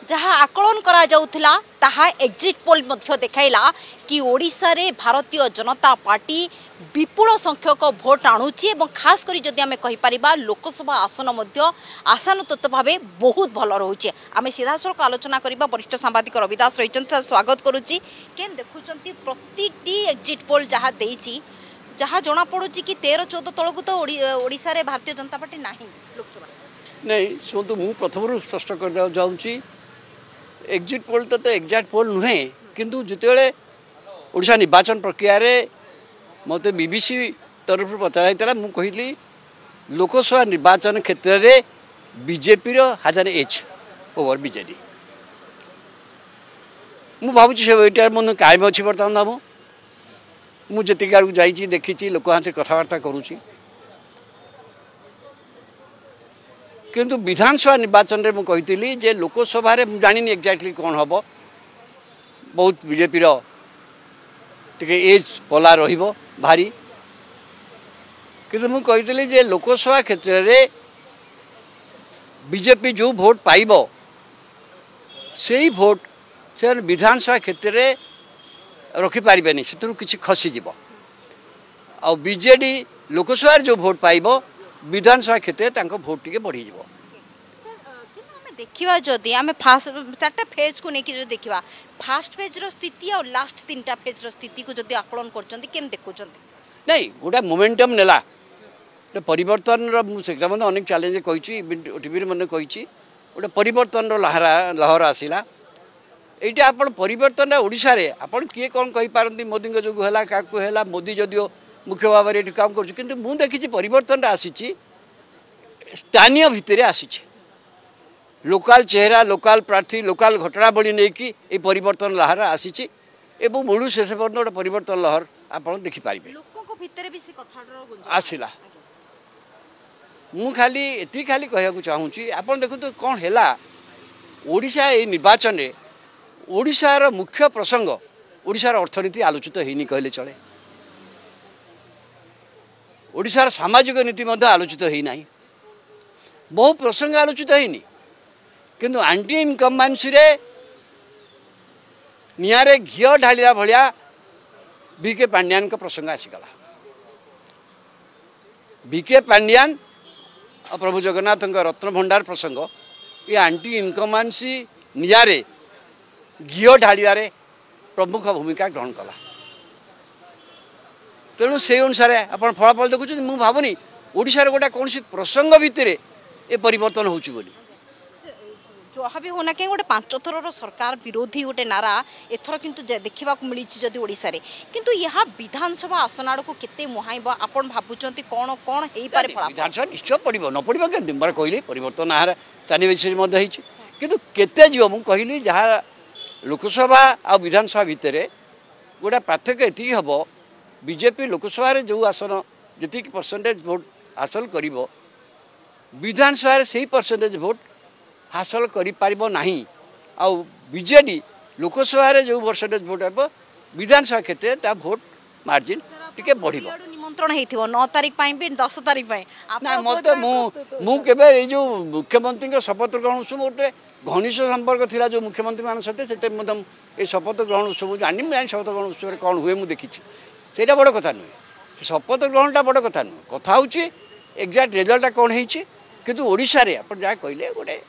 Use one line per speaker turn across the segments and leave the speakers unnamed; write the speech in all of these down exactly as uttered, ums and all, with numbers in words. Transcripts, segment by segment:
जहाँ आकलन करा जाउथिला ताहा एग्जिट पोल मध्य देखाइला कि ओडिशा रे भारतीय जनता पार्टी विपुल संख्यक भोट आणुची एवं खास करी जदि आमे कहि परिबा लोकसभा आसन मध्य आशानुत भावे बहुत भल रहुचे। आमे सीधा सड़क आलोचना करिबा वरिष्ठ सांबादिक रविदास रहिचंत स्वागत करूची। केन देखुचंती प्रतिटी एग्जिट पोल जहाँ देइची जहाँ जना पड़ुची कि तेरह चौदह तळकु तो ओडिशा रे भारतीय जनता पार्टी नाही लोकसभा
नहीं शुणु मु प्रथम स्पष्ट कर जाऊँगी एग्जिट पोल तो एग्जैक्ट पोल नुहे किंतु जिते ओडिशा निर्वाचन प्रक्रिया रे मते बीबीसी तरफ पचराइला मु कहली लोकसभा निर्वाचन क्षेत्र में बीजेपी हजार एच ओवर बीजेडी मु भावुँ से मन कायम अच्छी बर्तमान बाबू मुझे आड़ जाइए देखी लोक हाथ कथबार्ता करुँची किंतु विधानसभा निर्वाचन में मुझे जे लोकसभा जानी एक्जाक्टली कौन हम बहुत बीजेपी टे एज पला रहिबो भारी किंतु मुझे जे लोकसभा क्षेत्र में बीजेपी जो भोट पाइबो से भोट से विधानसभा क्षेत्र में रखिपारे से किसी खसीज आ बीजेडी लोकसभा जो भोट पाइबो विधानसभा क्षेत्र में भोट टी बढ़ी
देखा जदि आम फास्ट चार्टा फेज को लेकिन जो देखा फास्ट फेज स्थिति और लास्ट तीन टा फेज स्थिति को जदि आकलन कर देखुं
नहीं गोटे मोमेंटम नेला परिवर्तन मतलब अनेक चैलेंज कही टीवी मैंने कही गोटे परिवर्तन लहरा लहर आसला यहाँ आप परिवर्तन ओडिशा रे आपन किए कौन कहींपारती मोदी जो है क्या मोदी जदिओ मुख्य भाव में ये काम कर मुझे देखी परिवर्तन आसी स्थानीय भितर आसी लोकाल चेहरा लोकाल प्रार्थी लोकाल घटनावली नहीं कि ये परिवर्तन लहर आसी मूलू शेष पर्यटन गोटे परिवर्तन लहर आप देखिपारे आसला मु खाली ये खाली कहूँ चाहूँगी आप देखो तो कौन है ओडिशा ये निर्वाचन में ओडिशार मुख्य प्रसंग ओडिशार अर्थनीति आलोचित होनी कहले चले ओडिशार सामाजिक नीति आलोचित होना बहु प्रसंग आलोचित होनी किंतु आंटी इनकम्बांसी रे निआरे घी ढाला भाया बीके पांड्यान का प्रसंग आसीगला बीके पांड्यान और प्रभु जगन्नाथ रत्न भंडार प्रसंग ये आंटी इनकम्बांसी निआरे घी ढाड़े प्रमुख भूमिका ग्रहण कला तेणु से अनुसार आप फलाफल देखुं मुझे भावुनी ओडिशार गोटे कौन प्रसंग भितर ये परिवर्तन होची
जहाँ भी होना कहीं गोटे पांच थर सरकार विरोधी गोटे नारा एथर किंतु देखा मिली जदि ओडिशा रे किंतु यहाँ विधानसभा आसन आड़ को केते मुहाइब आपन भाबुचंती कौन कौन हेई पारे फला
विधानसभा निश्चय पड़ो न पड़ो के बार कहली परिवर्तन आहार तानी विषय किंतु केते जीव मु कहली जहाँ लोकसभा आ विधानसभा भितर गोटे पार्थक्य ये हम बीजेपी लोकसभा जो आसन जी परसेंटेज भोट हासिल कर विधानसभा से परसेंटेज भोट हासिल करें बीजेडी लोकसभा जो परसेंटेज भोट हे विधानसभा क्षेत्र भोट मार्जिन टिके बढ़
निमंत्रण होता नौ तारीख भी दस तारीख
ना मत मुझे जो मुख्यमंत्री शपथ ग्रहण उत्सव गोटे घनिष्ठ संपर्क थिला जो मुख्यमंत्री मान सहित ये शपथ ग्रहण उत्सव जानी जानी शपथ ग्रहण उत्सव कौन हुए मुझे देखी से बड़ कथा नुहे शपथ ग्रहणटा बड़ कथा नुह कथा हूँ एक्जाक्ट रिजल्टा कौन हो किंतु ओडिशा रे आप जहाँ कहले गोटे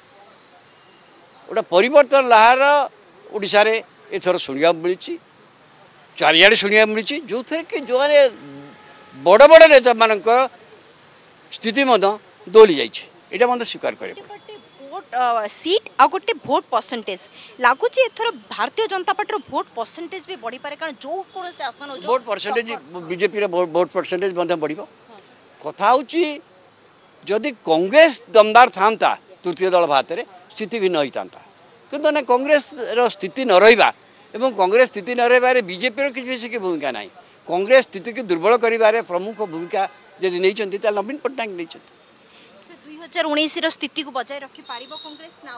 गोटे परिवर्तन लहर ओडिशा रे एथर शुणा मिली चारिआडे शुणा मिली जो थे कि जो बड़ बड़ नेता मान स्थिति दोली जाइए मतलब स्वीकार करें
सीट आ गोटे भोट परसेंटेज लगुच एथर Bharatiya Janata party vote percentage भी बढ़ी पारे कारण जो कौन से आसन
vote percentage BJP vote percentage बढ़ कथा हूँ जदि कांग्रेस दमदार था तृतीय दल भात में स्थिति भिन्न होता किंतु ना कांग्रेस स्थिति न रहा एवं कांग्रेस स्थिति न रहा बीजेपी किसी भूमिका ना कांग्रेस स्थिति की दुर्बल कर प्रमुख भूमिका जब नहीं नवीन पट्टनायक नहीं
दुई हजार उन्नीस स्थिति को बजाय रखी पार कांग्रेस ना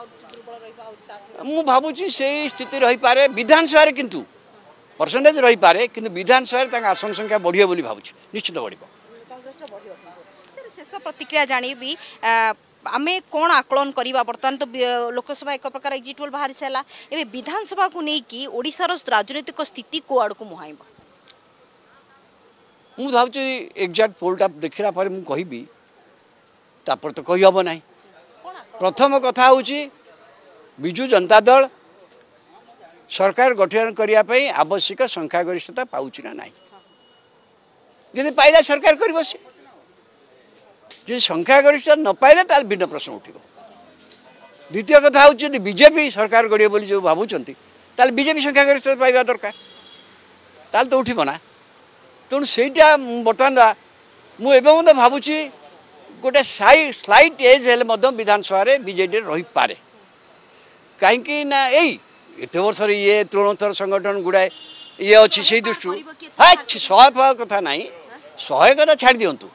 मु भावुची से स्थिति रही पारे विधानसभा किंतु परसेंटेज रही पारे किंतु विधानसभा आसन संख्या बढ़िया बोली भावुची निश्चित बढ़
शेष प्रतिक्रिया जानी आम कौन आकलन करवा बर्तमान तो लोकसभा एक प्रकार एग्जिट पोल बाहरी सारा एवं विधानसभा को लेकिन ओडिशार राजनीतिक स्थिति को आड़ को मुहाइब
मुझे भावुँ एग्जाक्ट पोलटा देखला पर मुझे कहबी तापर तो कही हम ना। प्रथम कथा हूँ विजु जनता दल सरकार गठन करने आवश्यक संख्यागरिष्ठता पाँच ना ना जब पाइला सरकार कर संख्यागरिष्ठता न पाइले ताल भिन्न प्रश्न उठिब। द्वितीय कथा हूँ बीजेपी सरकार गढ़े बोली जो भावुंट ताल बीजेपी संख्यागरिष्ठता पाइबा दरकार ताल तो उठिब ना। तेणु सेटा बर्तमान मुझे भावुची गोटे स्लाइट एज हेल्ले विधानसभा बीजेडी रही पारे कहीं ना यही एत वर्ष ये तृणोत्तर संगठन गुड़ाए ये अच्छी से दृष्टि हाँ शहे फह कथा ना शहे कथा छाड़ दिंतु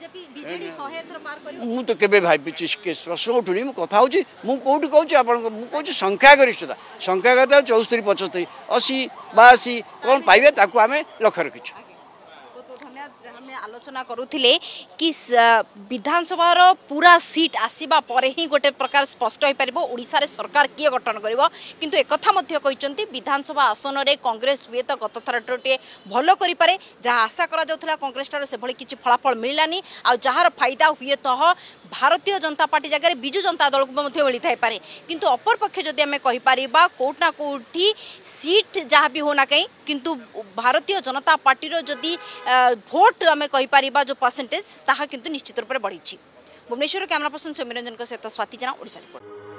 मुझे केवे भाई प्रश्न उठुनी कथा हूँ मुझे कौटी कहूँ आप संख्यागरिष्ठता संख्यागरिष्ठता चौस्तरी पचस्तरी अशी बाशी कौन पाइबे ताकू आम लक्ष्य रखीचु।
आलोचना करुथिले कि विधानसभा पूरा सीट आसीबा परे ही गोटे प्रकार स्पष्ट हो पारिबो ओडिसा रे सरकार किए गठन करिवो किंतु एक कथा मध्य कहिसंती विधानसभा आसन रे कांग्रेस हुए तो गत थर टे भलो करि पारे जहाँ आशा करा जाउथला कांग्रेस ठार से भली किछि फलाफल मिललानी आ जहार फायदा हुए तो भारतीय जनता पार्टी जगह विजु जनता दल को मध्य मिली थाई पारे किंतु अपर पक्ष जदि आमे कहि पारिबा कोट ना कोठी सीट जहाँ भी होना कहीं किंतु भारतीय जनता पार्टी रो जदि भोट आमे कहि पारिबा जो परसेंटेज ताहा किंतु निश्चित रूप से बढ़ी। भुवनेश्वर कैमरा पर्सन सौम्यरंजन सहित स्वाति जना ओडिशा रिपोर्ट।